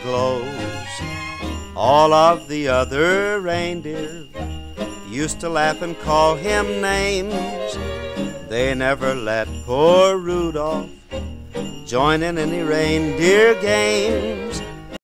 glows. All of the other reindeer used to laugh and call him names. They never let poor Rudolph join in any reindeer games.